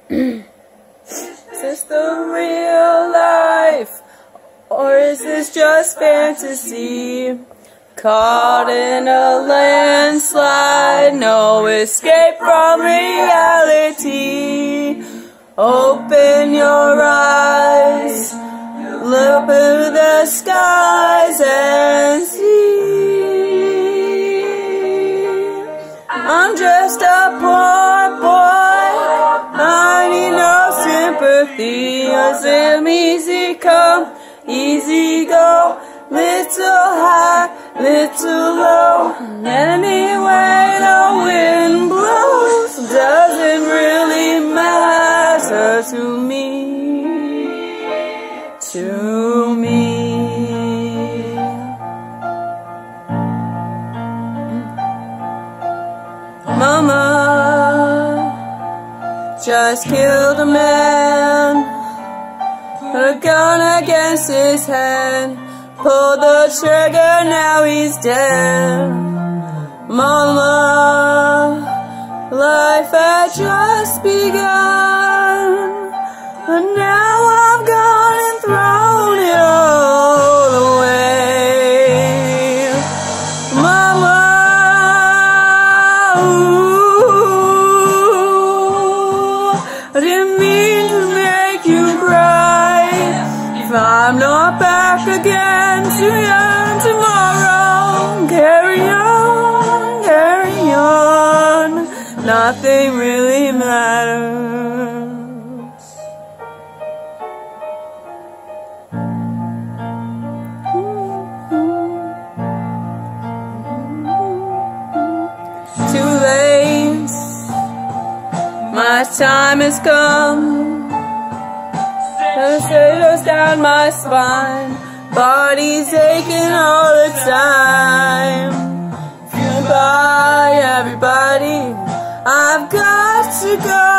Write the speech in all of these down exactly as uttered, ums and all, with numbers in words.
Is this the real life, or is this just fantasy? Caught in a landslide, no escape from reality. Open your eyes, look through the skies and see. I'm just a poor boy, I need no sympathy. I am easy come, easy go, little high, little low. Anyway the wind blows doesn't really matter to me, to me. Mama just killed a man, a gun against his hand. Pulled the trigger, now he's dead. Mama, life had just begun, but now I've gone and thrown it all away. Mama, ooh, I didn't mean to make you cry. If I'm not back again to young tomorrow, carry on, carry on, nothing really matters. Too late, my time has come. The shivers down my spine, body's aching all the time. Goodbye everybody, I've got to go.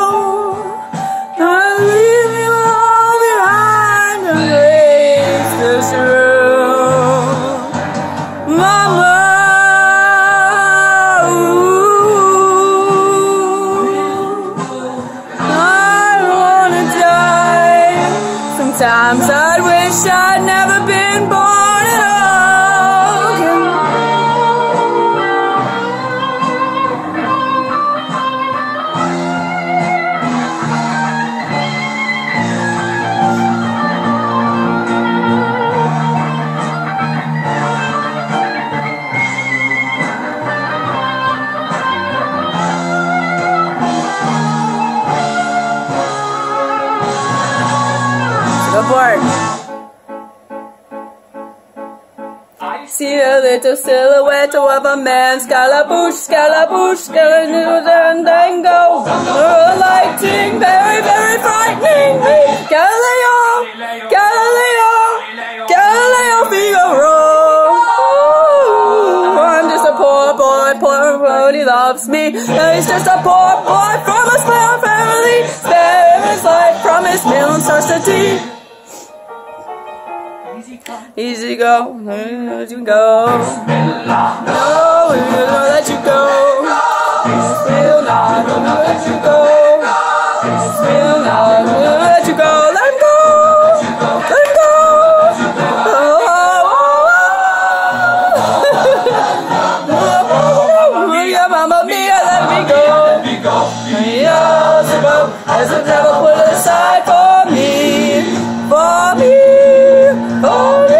I'm leaving all behind to raise this room. Mama, sometimes I wish I'd never been born at Go for it. I see a little silhouette of a man, Scalaboosh, Scalaboosh, Scaladango. Lighting, very, very frightening me. Galileo, Galileo, Galileo Figaro. Ooh, I'm just a poor boy, poor boy, he loves me. He's just a poor boy from a small family. Spare his life from his million stars to tea. Easy go, let you go. No, we will not let you go. We'll not, we'll not let you go. We'll not, we'll not let you go. Let him go. Let him go. Oh, oh, oh. Yeah, Mamma Mia, let me go. Yeah, as the devil put aside for me, for me, for me.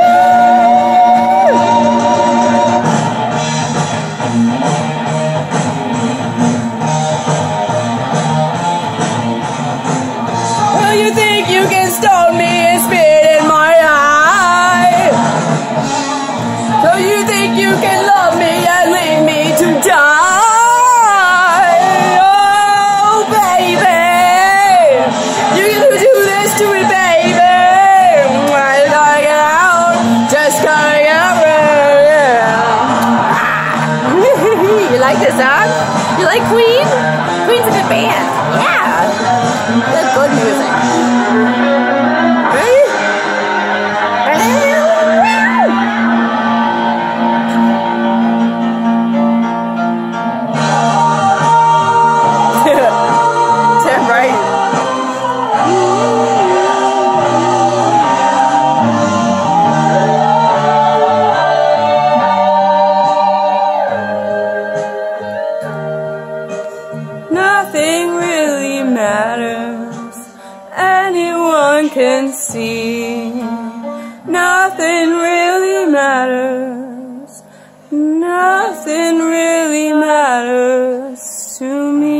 You think you can stone me and spit in my eye? So you think you can love me and leave me to die? Oh, baby, you can do this to me, baby. I like it out, just coming out. Yeah. You like this song? You like Queen? Queen's a good band. Yeah. That's good music. Ready? Damn right. matters. Anyone can see. Nothing really matters. Nothing really matters to me.